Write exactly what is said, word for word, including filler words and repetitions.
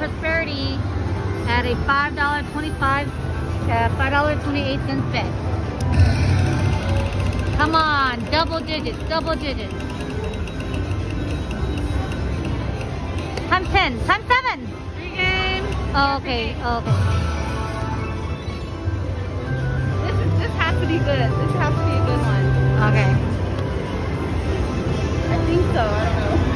Prosperity at a five dollar twenty-five, uh, five dollar twenty-eight cents bet. Come on, double digits, double digits. Times ten, times seven. Free game. Oh, okay, oh, okay. This is, this has to be good. This has to be a good one. Okay. I think so. I don't know.